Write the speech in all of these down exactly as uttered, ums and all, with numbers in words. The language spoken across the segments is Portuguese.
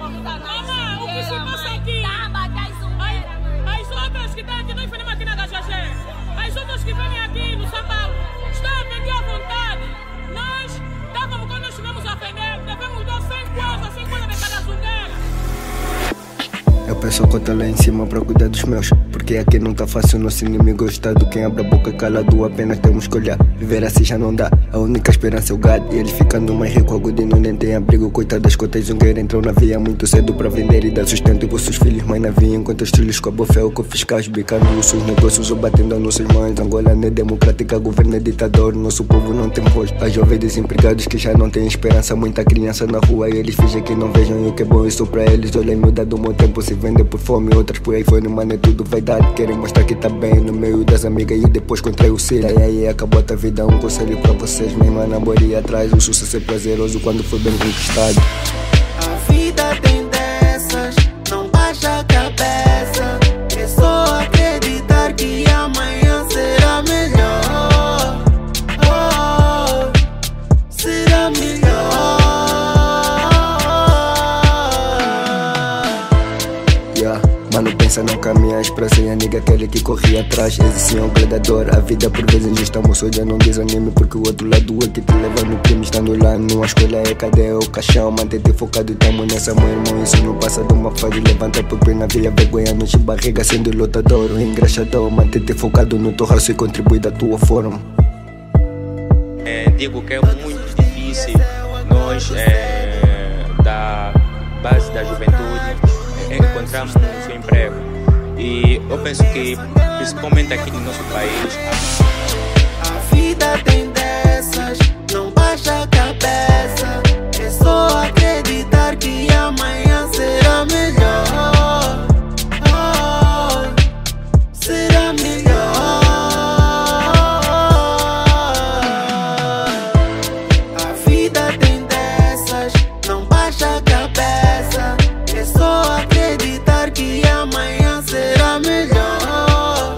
Mamãe, o que se passa aqui? As outras que estão aqui, nós fazemos aqui na Gajajé. As outras que vêm aqui no São Paulo estão a vender à vontade. Nós, tá como quando nós estivemos a vender, devemos dar cem coisas, cem coisas de cada zungueira. Eu peço conta lá em cima pra cuidar dos meus, porque aqui não tá fácil, nosso inimigo é o Estado. Quem abre a boca calado, apenas temos que olhar. Viver assim já não dá, a única esperança é o gado. E eles ficando mais rico, o Godinho nem tem abrigo. Coitado das cotas zungueiras, entram na via muito cedo pra vender e dar sustento e vossos filhos mais na via. Enquanto os trilhos com a bofé, com fiscais bicando os seus negócios ou batendo nos seus mães. Angola não é democrática, governo é ditador, nosso povo não tem rosto. Há jovens desempregados que já não têm esperança, muita criança na rua e eles fingem que não vejam. E o que é bom isso pra eles, olhem miúda do meu tempo se vende por fome, outras por iPhone, mano, é tudo vaidade. Querem mostrar que tá bem no meio das amigas e depois contrai o sida. E aí acabou a vida, um conselho pra vocês, minha irmã, namoria atrás. O sucesso é prazeroso quando foi bem conquistado. A vida tem dessas, não baixa a cabeça. É só acreditar que amanhã será melhor. Oh, será melhor. Mano, pensa não caminha, expressa e a nigga aquele que corria atrás. Esse sim é um predador, a vida por vezes injusta, moço, já não desanime, porque o outro lado é que te leva no crime. Estando lá numa escolha é cadeia ou caixão, mantente focado e tamo nessa, meu irmão. Isso não passa de uma fase, levanta por na via, vergonha não te barriga, sendo lutador, o engraxador. Mantente focado no teu raço e contribui da tua forma. É, digo que é muito difícil nós, é, da base da juventude, encontramos um emprego, e eu penso que principalmente aqui no nosso país a vida tem dessas, não baixa a cabeça. É só acreditar que amanhã será melhor. Oh, será melhor. A vida tem dessas, não baixa a cabeça. É só acreditar que amanhã será melhor.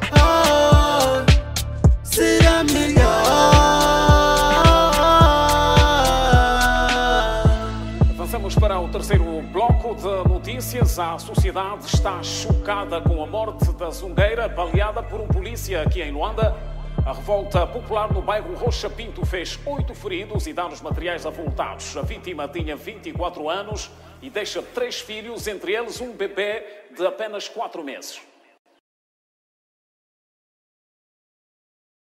Oh, será melhor. Avançamos para o terceiro bloco de notícias. A sociedade está chocada com a morte da zungueira baleada por um polícia aqui em Luanda. A revolta popular no bairro Rocha Pinto fez oito feridos e danos materiais avultados. A vítima tinha vinte e quatro anos e deixa três filhos, entre eles um bebê de apenas quatro meses.